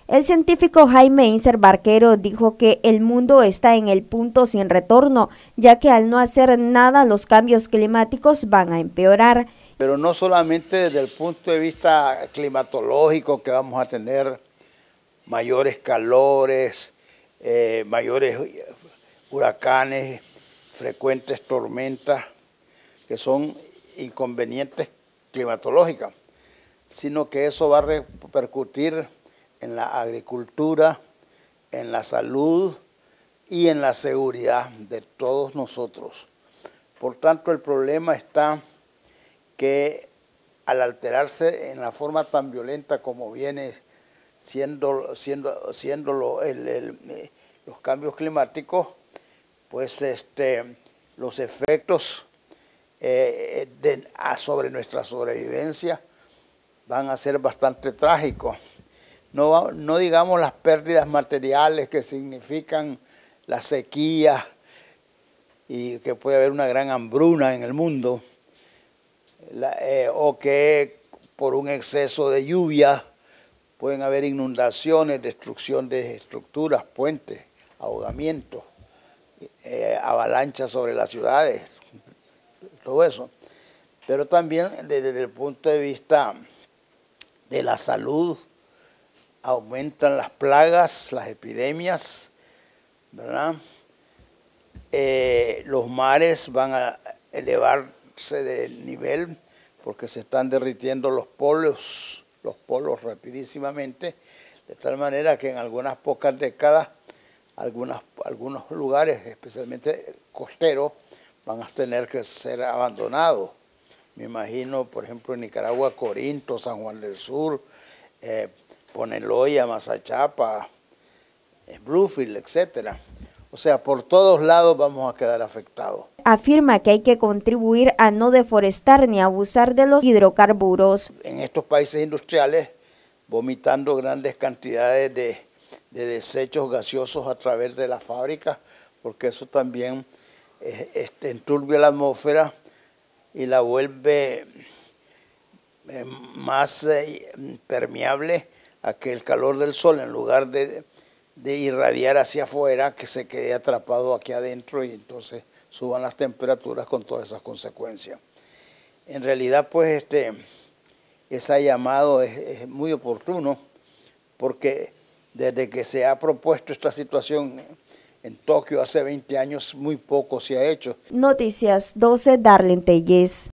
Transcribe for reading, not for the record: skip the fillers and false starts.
El científico Jaime Inser Barquero dijo que el mundo está en el punto sin retorno, ya que al no hacer nada los cambios climáticos van a empeorar. Pero no solamente desde el punto de vista climatológico, que vamos a tener mayores calores, mayores huracanes, frecuentes tormentas, que son inconvenientes climatológicas, sino que eso va a repercutir en la agricultura, en la salud y en la seguridad de todos nosotros. Por tanto, el problema está que al alterarse en la forma tan violenta como viene siendo los cambios climáticos, pues los efectos sobre nuestra sobrevivencia van a ser bastante trágicos. No digamos las pérdidas materiales que significan la sequía y que puede haber una gran hambruna en el mundo, o que por un exceso de lluvia pueden haber inundaciones, destrucción de estructuras, puentes, ahogamientos, avalanchas sobre las ciudades, todo eso. Pero también desde el punto de vista de la salud, aumentan las plagas, las epidemias, ¿verdad? Los mares van a elevarse de nivel porque se están derritiendo los polos rapidísimamente, de tal manera que en algunas pocas décadas, algunos lugares, especialmente costeros, van a tener que ser abandonados. Me imagino, por ejemplo, en Nicaragua, Corinto, San Juan del Sur, Poneloya, Mazachapa, Bluefield, etc. O sea, por todos lados vamos a quedar afectados. Afirma que hay que contribuir a no deforestar ni abusar de los hidrocarburos. En estos países industriales, vomitando grandes cantidades de desechos gaseosos a través de las fábricas, porque eso también enturbia la atmósfera y la vuelve más permeable a que el calor del sol, en lugar de irradiar hacia afuera, que se quede atrapado aquí adentro y entonces suban las temperaturas con todas esas consecuencias. En realidad, pues, ese llamado es muy oportuno, porque desde que se ha propuesto esta situación en Tokio hace 20 años, muy poco se ha hecho. Noticias 12, Darlene Telles.